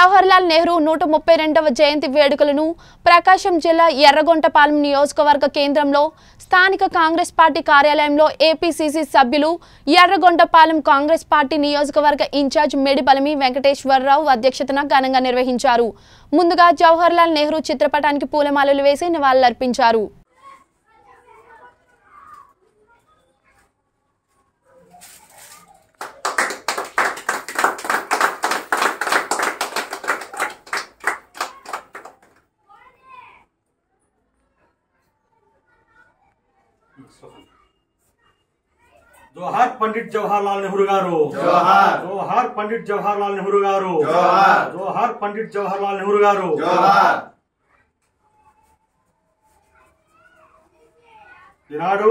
జవహర్లాల్ నెహ్రూ 132వ జయంతి వేడుకలను ప్రకాశం జిల్లా ఎర్రగొంటపాలెం నియోజకవర్గ కేంద్రంలో స్థానిక కాంగ్రెస్ పార్టీ కార్యాలయంలో ఏపీసీసీ సభ్యులు ఎర్రగొంటపాలెం కాంగ్రెస్ పార్టీ నియోజకవర్గ ఇన్ఛార్జ్ మెడిబలమి వెంకటేశ్వరరావు అధ్యక్షతన ఘనంగా నిర్వహించారు. ముందుగా జవహర్లాల్ నెహ్రూ చిత్రపటానికి పూలమాలలు వేసి నివాళులర్పించారు. जोहार पंडित जवाहरलाल नेहरू गारू जोहार जोहार पंडित जवाहरलाल नेहरू गारू जोहार जोहार पंडित जवाहरलाल नेहरू गारू जोहार ఈనాడు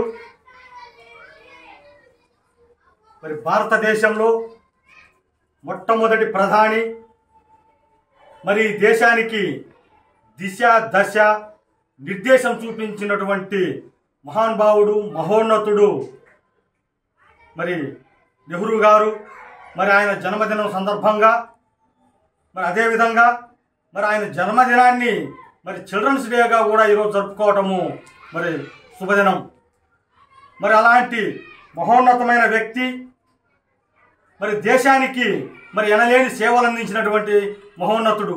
మరి భారతదేశంలో మొట్టమొదటి ప్రధాని మరి దేశానికి దిశ దశ నిర్దేశం చూపించినటువంటి మహానుభావుడు మహోన్నతుడు మరి నెహ్రూ గారు మరి ఆయన జన్మదినం సందర్భంగా మరి అదే విధంగా మరి ఆయన జన్మదినాన్ని మరి చిల్డ్రన్స్ డేగా కూడా ఈరోజు జరుపుకోవటము మరి శుభదినం. మరి అలాంటి మహోన్నతమైన వ్యక్తి మరి దేశానికి మరి ఎనలేని సేవలు అందించినటువంటి మహోన్నతుడు.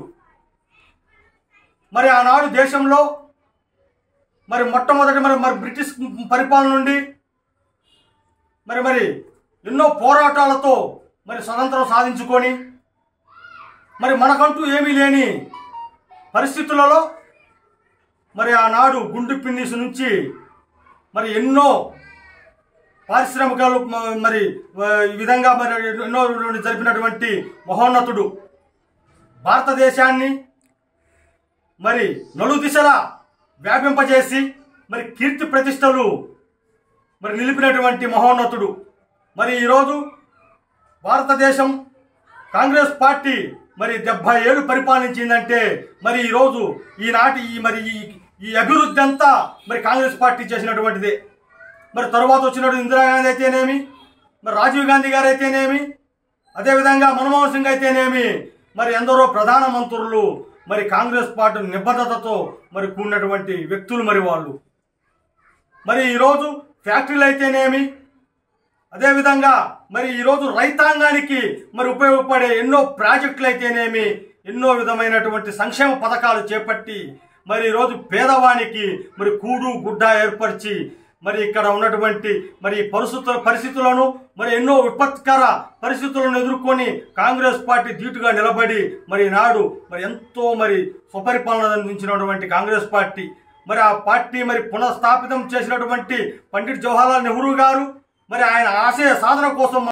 మరి ఆనాడు దేశంలో మరి మొట్టమొదటి మరి బ్రిటిష్ పరిపాలన నుండి మరి ఎన్నో పోరాటాలతో మరి స్వతంత్రం సాధించుకొని మరి మనకంటూ ఏమీ లేని పరిస్థితులలో మరి ఆనాడు గుండు పిన్నిస్ నుంచి మరి ఎన్నో పారిశ్రామికాలు మరి ఈ విధంగా మరి ఎన్నో జరిపినటువంటి మహోన్నతుడు భారతదేశాన్ని మరి నలుదిశలా వ్యాపింపజేసి మరి కీర్తి ప్రతిష్టలు మరి నిలిపినటువంటి మహోన్నతుడు. మరి ఈరోజు భారతదేశం కాంగ్రెస్ పార్టీ మరి 70 ఏళ్ళు పరిపాలించిందంటే మరి ఈరోజు ఈనాటి ఈ అభివృద్ధి అంతా మరి కాంగ్రెస్ పార్టీ చేసినటువంటిదే. మరి తరువాత వచ్చినటువంటి ఇందిరాగాంధీ అయితేనేమి, మరి రాజీవ్ గాంధీ గారు అయితేనేమి, అదేవిధంగా మన్మోహన్ సింగ్ అయితేనేమి, మరి ఎందరో ప్రధాన మంత్రులు మరి కాంగ్రెస్ పార్టీ నిబద్ధతతో మరి కూడినటువంటి వ్యక్తులు మరి వాళ్ళు. మరి ఈరోజు ఫ్యాక్టరీలు అయితేనేమి, అదేవిధంగా మరి ఈరోజు రైతాంగానికి మరి ఉపయోగపడే ఎన్నో ప్రాజెక్టులు అయితేనేమి, ఎన్నో విధమైనటువంటి సంక్షేమ పథకాలు చేపట్టి మరి ఈరోజు పేదవానికి మరి కూడు గుడ్డ ఏర్పరిచి మరి ఇక్కడ ఉన్నటువంటి మరి పరిస్థితులను మరి ఎన్నో విపత్కర పరిస్థితులను ఎదుర్కొని కాంగ్రెస్ పార్టీ ధీటుగా నిలబడి మరి నాడు మరి ఎంతో మరి సుపరిపాలన అందించినటువంటి కాంగ్రెస్ పార్టీ మరి ఆ పార్టీ మరి పునఃస్థాపితం చేసినటువంటి పండిట్ జవహర్లాల్ నెహ్రూ గారు మరి ఆయన ఆశయ సాధన కోసం